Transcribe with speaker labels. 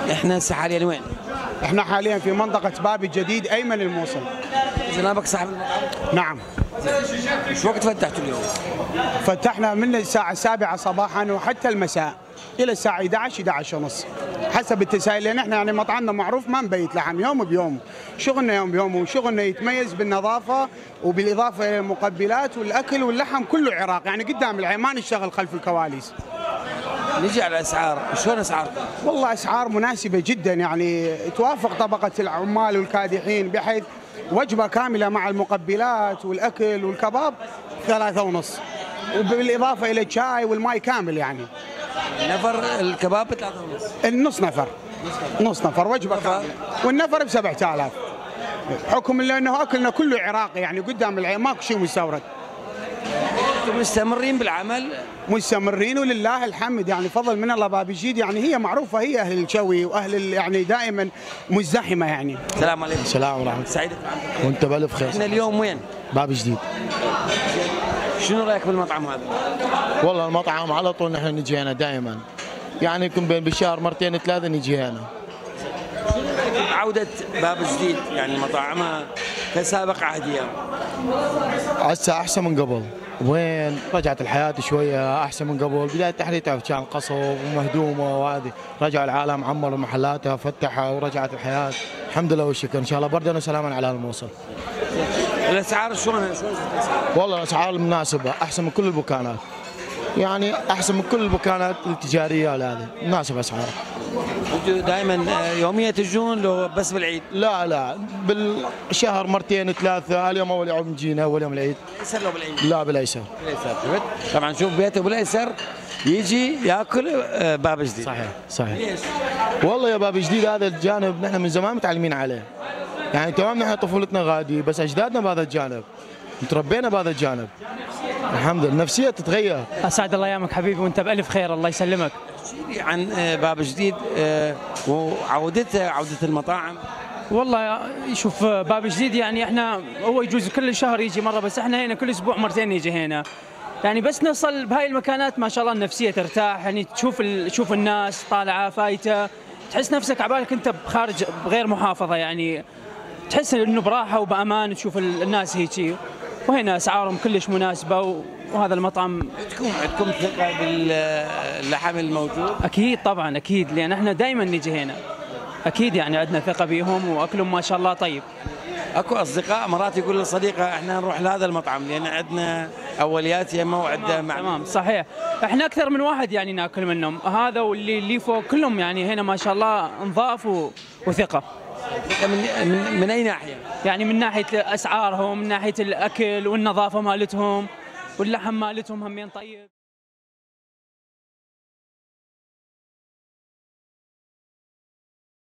Speaker 1: احنا هسه حاليا وين؟
Speaker 2: احنا حاليا في منطقة باب الجديد أيمن الموصل.
Speaker 1: جنابك صاحب المطعم؟
Speaker 2: نعم.
Speaker 1: ايش وقت فتحتوا اليوم؟
Speaker 2: فتحنا من الساعة 7 صباحا وحتى المساء إلى الساعة 11 ونص حسب التسائل، لأن احنا يعني مطعمنا معروف ما نبيت لحم، يوم بيوم شغلنا، يوم بيوم، وشغلنا يتميز بالنظافة وبالإضافة إلى المقبلات والأكل واللحم كله عراق، يعني قدام العين، ما نشتغل خلف الكواليس.
Speaker 1: نجي على الاسعار، شلون اسعاركم؟
Speaker 2: والله اسعار مناسبه جدا، يعني توافق طبقه العمال والكادحين، بحيث وجبه كامله مع المقبلات والاكل والكباب 3.5، وبالاضافه الى الشاي والماء كامل يعني.
Speaker 1: نفر الكباب ب 3.5.
Speaker 2: النص نفر. نص نفر وجبه كامله، والنفر ب 7000. حكم انه اكلنا كله عراقي، يعني قدام العين ماكو شيء مستورد.
Speaker 1: انتم مستمرين بالعمل؟
Speaker 2: مستمرين ولله الحمد، يعني فضل من الله. باب الجديد يعني هي معروفه، هي اهل الشوي واهل يعني دائما مزدحمه يعني.
Speaker 1: السلام عليكم.
Speaker 3: السلام ورحمه الله.
Speaker 1: سعيد
Speaker 3: وانت بالف خير.
Speaker 1: احنا اليوم وين؟
Speaker 3: باب جديد.
Speaker 1: شنو رايك بالمطعم هذا؟
Speaker 3: والله المطعم على طول نحن نجي هنا دائما، يعني يكون بالشهر مرتين ثلاثه نجي هنا.
Speaker 1: عودة باب جديد يعني مطاعمها كسابق عهدها.
Speaker 3: هسه احسن من قبل. وين رجعت الحياه شويه احسن من قبل. بدايه تحريتها كان قصف ومهدومه، وهذه رجع العالم عمر محلاتها فتحها ورجعت الحياه الحمد لله والشكر. ان شاء الله بردا وسلاما على الموصل.
Speaker 1: الاسعار شلون؟
Speaker 3: والله الاسعار مناسبه، احسن من كل البكانات، يعني احسن من كل البكانات التجاريه. هذه مناسبه اسعار.
Speaker 1: دائما يوميا تجون لو بس بالعيد؟
Speaker 3: لا بالشهر مرتين ثلاثه. اليوم اول يوم جينا، اول يوم العيد.
Speaker 1: ايسر لو بالعيد؟
Speaker 3: لا بالايسر.
Speaker 1: بالايسر. طبعا شوف بيته بالايسر يجي ياكل باب جديد.
Speaker 3: صحيح.
Speaker 1: ليش؟
Speaker 3: والله يا باب جديد هذا الجانب نحن من زمان متعلمين عليه، يعني تمام نحن طفولتنا غادي، بس اجدادنا بهذا الجانب، تربينا بهذا الجانب. الحمد لله النفسيه تتغير.
Speaker 4: اسعد الله ايامك حبيبي وانت بالف خير، الله يسلمك.
Speaker 1: احكي لي عن باب جديد وعودته، عوده المطاعم.
Speaker 4: والله شوف باب جديد يعني احنا هو يجوز كل شهر يجي مره، بس احنا هنا كل اسبوع مرتين نيجي هنا، يعني بس نوصل بهاي المكانات ما شاء الله النفسيه ترتاح، يعني تشوف الناس طالعه فايته، تحس نفسك عبالك انت بخارج بغير محافظه، يعني تحس انه براحه وبامان، تشوف الناس هيك. وهنا اسعارهم كلش مناسبه، وهذا المطعم.
Speaker 1: عندكم ثقه باللحم الموجود؟
Speaker 4: اكيد طبعا اكيد، لان احنا دائما نجي هنا، اكيد يعني عندنا ثقه بيهم واكلهم ما شاء الله طيب.
Speaker 1: اكو اصدقاء مرات يقول لصديقه احنا نروح لهذا المطعم لان عندنا اوليات يمه وعده
Speaker 4: تمام صحيح. احنا اكثر من واحد يعني ناكل منهم، هذا واللي فوق كلهم يعني هنا ما شاء الله نظاف وثقه.
Speaker 1: من اي ناحيه؟
Speaker 4: يعني من ناحيه اسعارهم، من ناحيه الاكل والنظافه مالتهم، واللحم مالتهم همين طيب.